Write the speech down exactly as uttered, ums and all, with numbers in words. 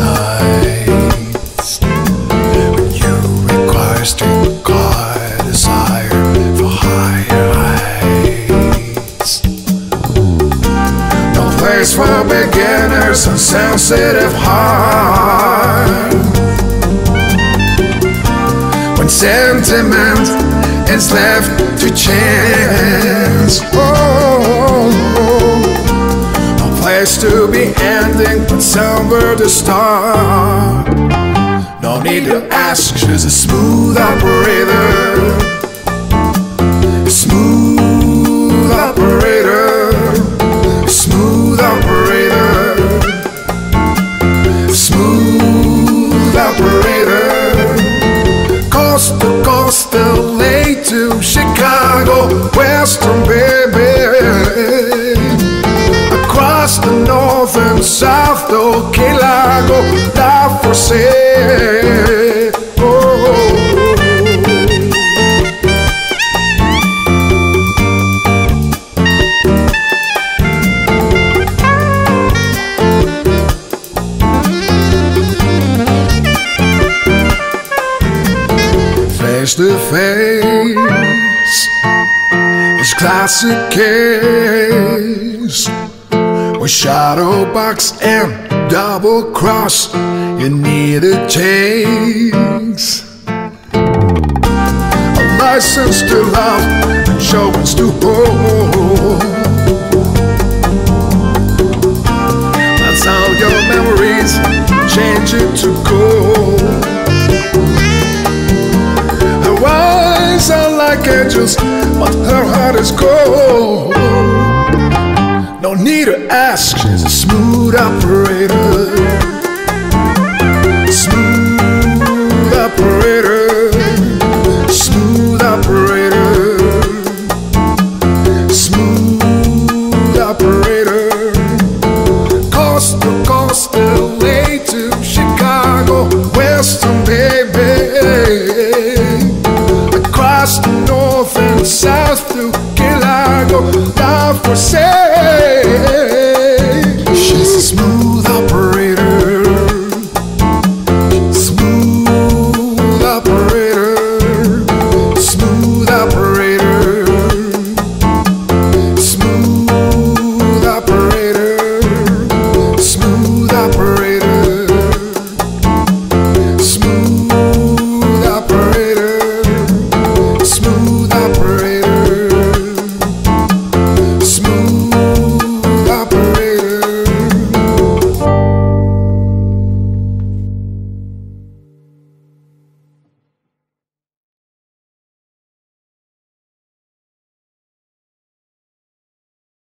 nights when you require streetcar desire for higher heights. No place for beginners and sensitive heart. When sentiment is left to chance, oh, a place to be ending, but somewhere to start. No need to ask, she's a smooth operator. Smooth operator. Smooth operator. Smooth operator. Coast to coast, L A to Chicago, Western baby. Across the north and south to Key Largo, not for sale. Oh. Face to face, it's classic case with shadow box and double cross. You need it takes a license to love, insurance to hold. That's how your memories change into gold. Eyes are like angels, but her heart is cold. No need to ask, she's a smooth operator. Smooth operator. Smooth operator. Smooth operator. Coast to coast, L A to Chicago, Western baby. Across the north and south to Key Largo, not for sale.